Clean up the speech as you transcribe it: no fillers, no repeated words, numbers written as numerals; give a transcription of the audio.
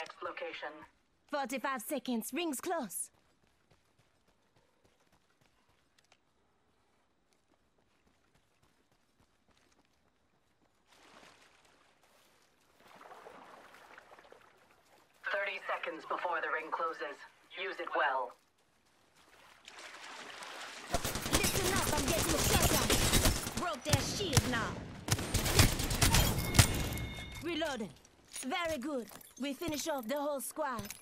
next location. 45 seconds. Rings close. Seconds before the ring closes. Use it well. Listen up, I'm getting shot at. Broke their shield now. Reloading. Very good. We finish off the whole squad.